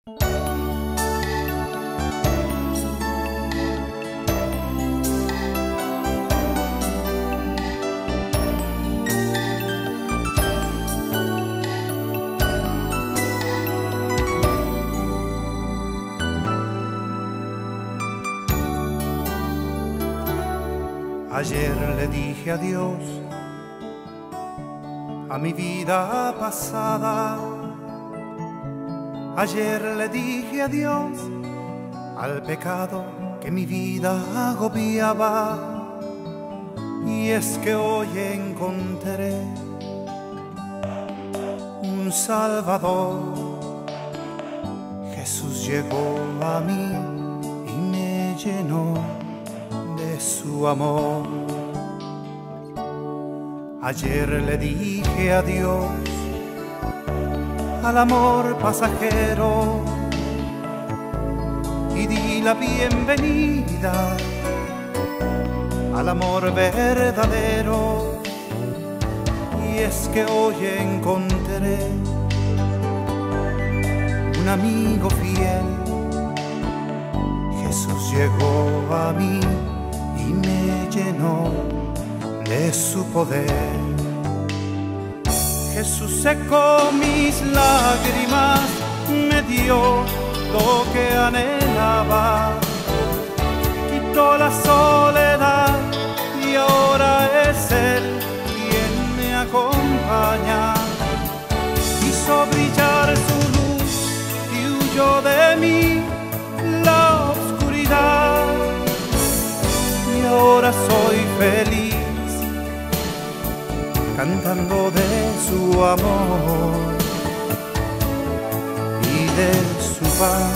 Ayer le dije adiós a mi vida pasada. Ayer le dije adiós al pecado que mi vida agobiaba. Y es que hoy encontré un Salvador. Jesús llegó a mí y me llenó de su amor. Ayer le dije adiós al amor pasajero y di la bienvenida al amor verdadero. Y es que hoy encontré un amigo fiel. Jesús llegó a mí y me llenó de su poder. Jesús secó mis lágrimas, me dio lo que anhelaba, quitó la soledad y ahora es Él quien me acompaña. Hizo brillar su luz y huyó de mí la oscuridad. Y ahora soy feliz cantando de su amor y de su paz.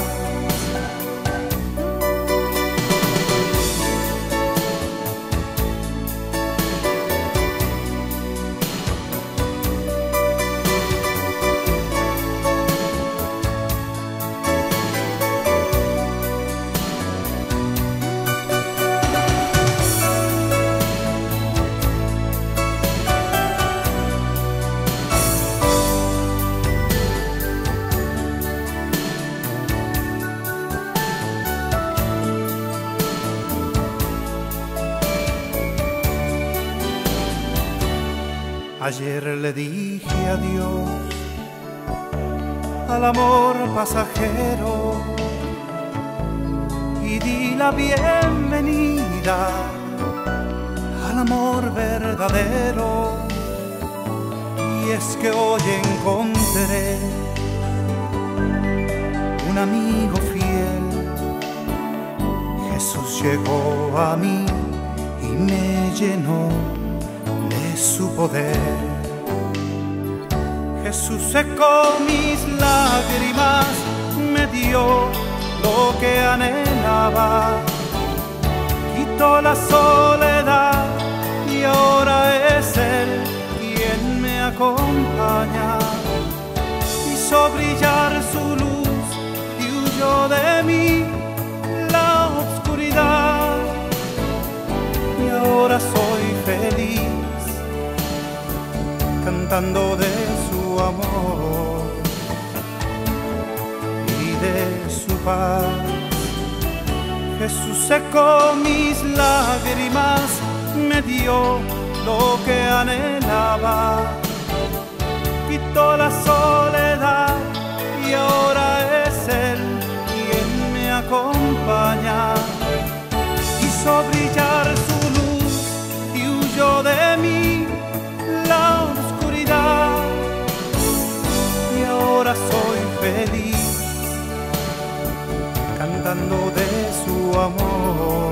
Ayer le dije adiós al amor pasajero y di la bienvenida al amor verdadero. Y es que hoy encontré un amigo fiel. Jesús llegó a mí y me llenó de su poder. Jesús secó mis lágrimas, me dio lo que anhelaba, quitó la soledad y ahora es Él quien me acompaña. Hizo brillar su luz y huyó de mí la oscuridad. Y ahora soy feliz cantando de su amor y de su paz. Jesús secó mis lágrimas, me dio lo que anhelaba, quitó la soledad y ahora es Él quien me acompaña. Hizo brillar su luz y huyó de mí la oscuridad. Y ahora soy feliz cantando de su amor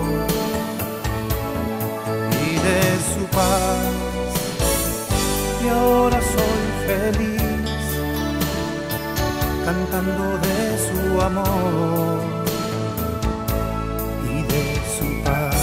y de su paz. Y ahora soy feliz cantando de su amor y de su paz.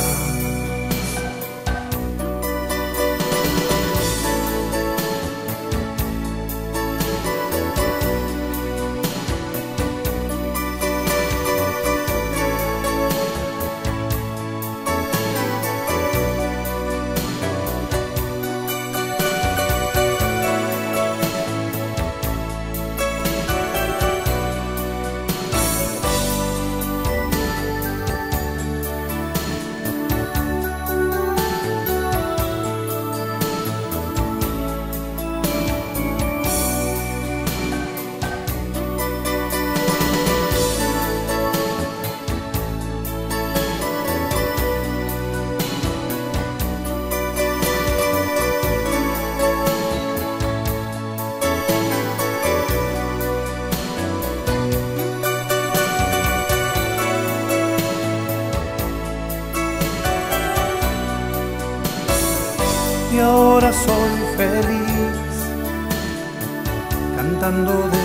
soy feliz, cantando de